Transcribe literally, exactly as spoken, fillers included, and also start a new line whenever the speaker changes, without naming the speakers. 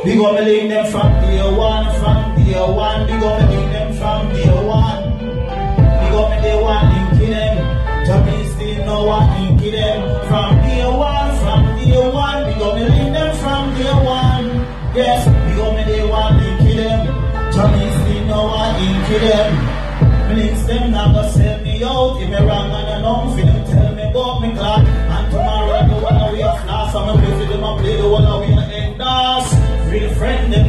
We gonna link them from day one, from day one. We gonna link them from day one. We gonna day one linking them. Japanese still no one linking them. From day one, from day one. We gonna link them from day one. Yes, we gonna day one linking them. Japanese still no one linking them. Links them now go sell me out. If me wrong and I know for them tell me about me clock. And tomorrow the one we have lost. I'm a play for them, I play the one we are end us. Real friend them